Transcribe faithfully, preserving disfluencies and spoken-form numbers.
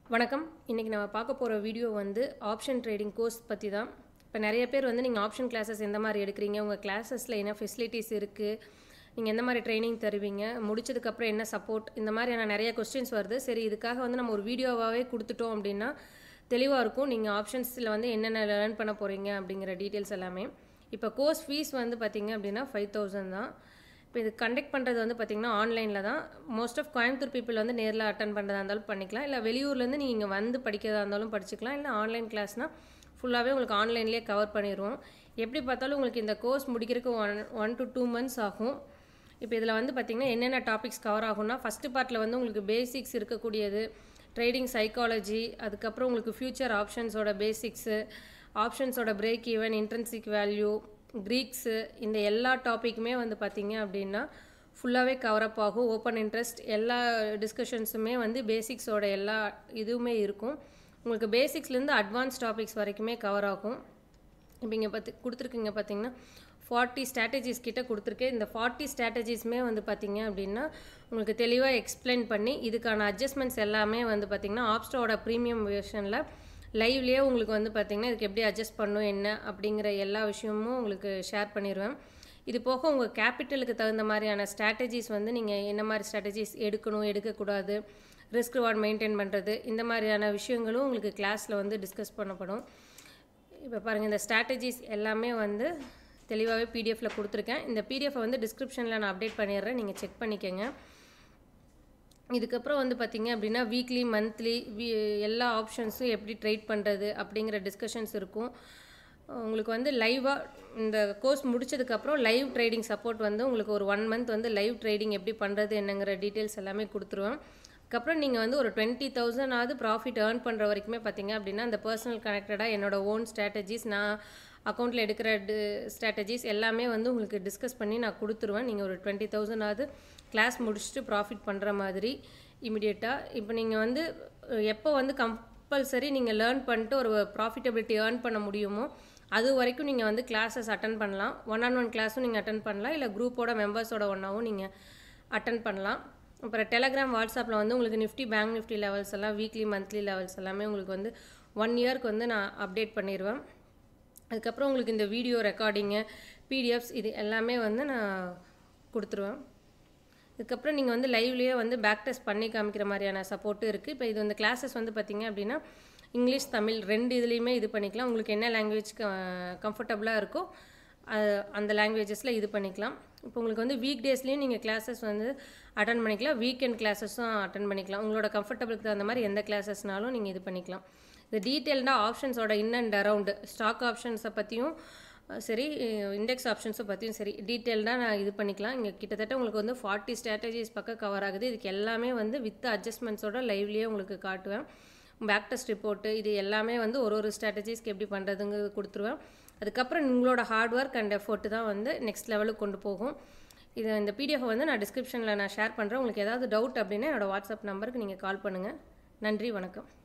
வணக்கம். இன்னைக்கு நம்ம பார்க்க போற வீடியோ வந்து ஆப்ஷன் ட்ரேடிங் கோர்ஸ் பத்தி தான். இப்போ நிறைய பேர் வந்து நீங்க ஆப்ஷன் கிளாसेस எந்த மாதிரி எடுக்கறீங்க, உங்க கிளாसेसல என்ன ஃபெசிலிட்டிஸ் இருக்கு, நீங்க எந்த மாதிரி ட்ரெய்னிங் தருவீங்க, முடிச்சதுக்கு அப்புறம் என்ன சப்போர்ட், இந்த மாதிரியான நிறைய क्वेश्चंस வருது. சரி, இதுக்காக வந்து நம்ம ஒரு வீடியோவாவே கொடுத்துட்டோம் அப்படினா தெளிவா இருக்கும். நீங்க ஆப்ஷன்ஸ்ல வந்து என்னென்ன லேர்ன் பண்ண போறீங்க அப்படிங்கற டீடைல்ஸ் எல்லாமே. இப்போ கோர்ஸ் ஃபீஸ் வந்து பாத்தீங்க அப்படினா five thousand தான். இப்போ இது கண்டக்ட் பண்றது வந்து பாத்தீங்கன்னா ஆன்லைன்ல தான். மோஸ்ட் ஆஃப் கோயம்புத்தூர் பீப்பிள் வந்து நேர்ல அட்டெண்ட் பண்றதா இருந்தாலும் பண்ணிக்கலாம். இல்ல வெளியூர்ல இருந்து நீங்க இங்க வந்து படிக்கிறதா இருந்தாலும் படிச்சுக்கலாம். இல்ல ஆன்லைன் கிளாஸ்னா ஃபுல்லாவே உங்களுக்கு ஆன்லைன்லயே கவர் பண்ணிடுவோம். எப்படி பார்த்தாலும் உங்களுக்கு இந்த கோர்ஸ் முடிக்கிறதுக்கு one to two months ஆகும். இப்போ இதுல வந்து பாத்தீங்கன்னா என்னென்ன டாபிக்ஸ் கவர் ஆகும்னா ஃபர்ஸ்ட் பார்ட்ல வந்து உங்களுக்கு பேசிக்ஸ் இருக்கக்கூடியது, ட்ரேடிங் சைக்காலஜி, அதுக்கு அப்புறம் உங்களுக்கு ஃபியூச்சர் ஆப்ஷன்ஸோட பேசிக்ஸ், ஆப்ஷன்ஸோட break even, intrinsic value, greeks, இந்த எல்லா டாபிக்குமே வந்து பாத்தீங்க அப்படினா ஃபுல்லாவே கவர் அப் ஆகும். ஓபன் இன்ட்ரஸ்ட் எல்லா டிஸ்கஷன்ஸுமே வந்து பேசிக்ஸோட எல்லா இதுவுமே இருக்கும். உங்களுக்கு பேசிக்ஸ்ல இருந்து அட்வான்ஸ் டாபிக்ஸ் வரைக்குமே கவர் ஆகும். இப்போ இங்க பத்தி கொடுத்திருக்கீங்க பாத்தீங்கன்னா forty strategies கிட்ட கொடுத்திருக்கேன். இந்த forty strategiesமே வந்து பாத்தீங்க அப்படினா உங்களுக்கு தெளிவா எக்ஸ்பிளைன் பண்ணி இதுக்கான அட்ஜஸ்ட்மென்ட்ஸ் எல்லாமே வந்து பாத்தீங்கன்னா ஆப்ஸ்டோட பிரீமியம் வெர்ஷன்ல லைவ்லயே உங்களுக்கு வந்து பாத்தீங்கன்னா இதுக்கு எப்படி அட்ஜஸ்ட் பண்ணனும் என்ன அப்படிங்கற எல்லா விஷயமும் உங்களுக்கு ஷேர் பண்ணிடுவேன். இது போக உங்க கேபிட்டலுக்கு தகுந்த மாதிரியான ஸ்ட்ராட்டஜிஸ் வந்து நீங்க என்ன மாதிரி ஸ்ட்ராட்டஜிஸ் எடுக்கணும், எடுக்க கூடாது, ரிஸ்க் ரிவார்ட் மெயின்टेन பண்றது, இந்த மாதிரியான விஷயங்களும் உங்களுக்கு கிளாஸ்ல வந்து டிஸ்கஸ் பண்ணப்படும். இப்போ பாருங்க, இந்த ஸ்ட்ராட்டஜிஸ் எல்லாமே வந்து தெளிவாவே P D F ல கொடுத்திருக்கேன். இந்த P D F வந்து டிஸ்கிரிப்ஷன்ல நான் அப்டேட் பண்ணிறேன். நீங்க செக் பண்ணிக்கங்க. இதுக்கு அப்புறம் வந்து பாத்தீங்க அப்படினா வீக்லி, மந்த்லி எல்லா ஆப்ஷன்ஸும் எப்படி ட்ரேட் பண்றது அப்படிங்கற டிஸ்கஷன்ஸ் இருக்கும். உங்களுக்கு வந்து லைவா இந்த கோர்ஸ் முடிச்சதுக்கு அப்புறம் லைவ் ட்ரேடிங் சப்போர்ட் வந்து உங்களுக்கு ஒரு one month வந்து லைவ் ட்ரேடிங் எப்படி பண்றது என்னங்கற டீடைல்ஸ் எல்லாமே கொடுத்துருவேன். அதுக்கு அப்புறம் நீங்க வந்து ஒரு twenty thousand ஆது ப்ராஃபிட் earn பண்ற வரைக்குமே பாத்தீங்க அப்படினா அந்த பர்சனல் கனெக்டடா என்னோட ஓன் ஸ்ட்ராட்டஜிஸ், நான் அக்கவுண்ட்ல எடுக்கிற ஸ்ட்ராட்டஜிஸ் எல்லாமே வந்து உங்களுக்கு டிஸ்கஸ் பண்ணி நான் கொடுத்துருவேன். நீங்க ஒரு twenty thousand ஆது கிளாஸ் முடிச்சிட்டு ப்ராஃபிட் பண்ற மாதிரி இமிடியேட்டா. இப்போ நீங்க வந்து எப்போ வந்து கம்பல்சரி நீங்க லேர்ன் பண்ணிட்டு ஒரு ப்ராஃபிட்டபிலிட்டி earn பண்ண முடியுமோ அது வரைக்கும் நீங்க வந்து கிளாसेस அட்டெண்ட் பண்ணலாம். ஒன் ஆன் ஒன் கிளாஸும் நீங்க அட்டெண்ட் பண்ணலாம். இல்ல குரூப்போட மெம்பர்ஸோட ஒண்ணாவும் நீங்க அட்டெண்ட் பண்ணலாம். அப்புறம் டெலகிராம், வாட்ஸ்அப்ல வந்து உங்களுக்கு நிஃப்டி, பேங்க் நிஃப்டி லெவல்ஸ் எல்லாம் வீக்லி, மந்த்லி லெவல்ஸ் எல்லாமே உங்களுக்கு வந்து one இயர்க்கு வந்து நான் அப்டேட் பண்ணிடுவேன். அதுக்கு அப்புறம் உங்களுக்கு இந்த video recording, P D Fs இது எல்லாமே வந்து நான் கொடுத்துருவேன். இதுக்கு அப்புறம் நீங்க வந்து லைவ்லயே வந்து பேக் டெஸ்ட் பண்ணி காமிக்கிற மாதிரியான சப்போர்ட் இருக்கு. இப்போ இது வந்து கிளாसेस வந்து பாத்தீங்க அப்படினா இங்கிலீஷ், தமிழ் ரெண்டு இதுலயுமே இது பண்ணிக்கலாம். உங்களுக்கு என்ன லாங்குவேஜ் கம்ஃபர்ட்டபிளா இருக்கோ அந்த லாங்குவேஜஸ்ல இது பண்ணிக்கலாம். இப்போ உங்களுக்கு வந்து வீக் டேஸ்லயும் நீங்க கிளாसेस வந்து அட்டெண்ட் பண்ணிக்கலாம். வீக்கெண்ட் கிளாसेसும் அட்டெண்ட் பண்ணிக்கலாம். உங்களோட கம்ஃபர்ட்டபிளுக்கு தகுந்த மாதிரி எந்த கிளாसेसனாலும் நீங்க இது பண்ணிக்கலாம். இது டீடைல்டா ஆப்ஷன்ஸோட இன் அண்ட் அரவுண்ட் ஸ்டாக் ஆப்ஷன்ஸை பத்தியும் சரி, இண்டெக்ஸ் ஆப்ஷன்ஸை பத்தியும் சரி டீடைல்டா நான் இது பண்ணிக்கலாம். இங்க கிட்டத்தட்ட உங்களுக்கு வந்து forty ஸ்ட்ராட்டஜிஸ் பக்கம் கவர் ஆகுது. இதுக்கு எல்லாமே வந்து வித் அட்ஜஸ்ட்மென்ட்ஸோட லைவ்லயே உங்களுக்கு காட்டுவேன். பேக் டெஸ்ட் ரிப்போர்ட் இது எல்லாமே வந்து ஒரு ஒரு ஸ்ட்ராட்டஜிஸ்க்கு எப்படி பண்றதுங்கிறது கொடுத்துருவேன். அதுக்கு அப்புறம் உங்களோட ஹார்ட் ஒர்க் அண்ட் எஃபோர்ட் தான் வந்து நெக்ஸ்ட் லெவலுக்கு கொண்டு போகும். இது இந்த P D F வந்து நான் டிஸ்கிரிப்ஷன்ல நான் ஷேர் பண்றேன். உங்களுக்கு ஏதாவது டவுட் அப்படினா என்னோட வாட்ஸ்அப் நம்பருக்கு நீங்க கால் பண்ணுங்க. நன்றி, வணக்கம்.